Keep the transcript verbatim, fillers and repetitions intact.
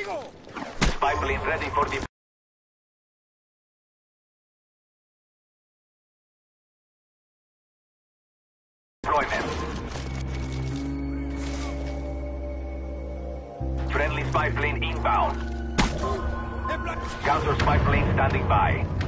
Spy plane ready for deployment. Friendly spy plane inbound. Counter spy plane standing by.